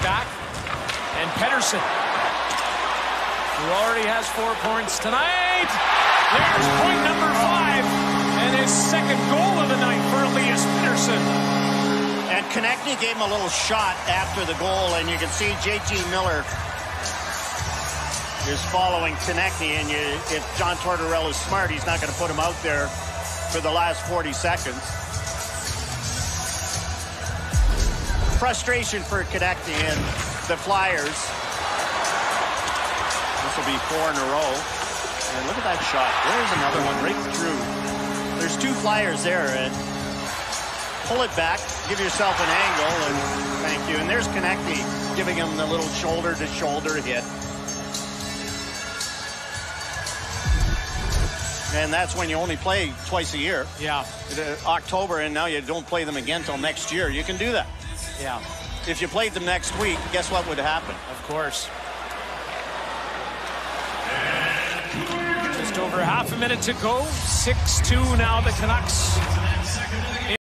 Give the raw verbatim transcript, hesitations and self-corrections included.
back. And Pettersson, who already has four points tonight. There's point number five. And his second goal of the night for Elias Pettersson. And Konecny gave him a little shot after the goal, and you can see J T Miller is following Konecny, and you, if John Tortorella is smart, he's not going to put him out there for the last forty seconds. Frustration for Konecny and the Flyers. This will be four in a row. And look at that shot. There's another one right through. There's two Flyers there, and pull it back, give yourself an angle, and thank you. And there's Konecny giving him the little shoulder-to-shoulder hit. And that's when you only play twice a year. Yeah. October, and now you don't play them again until next year. You can do that. Yeah. If you played them next week, guess what would happen? Of course. Just over half a minute to go. six two now, the Canucks.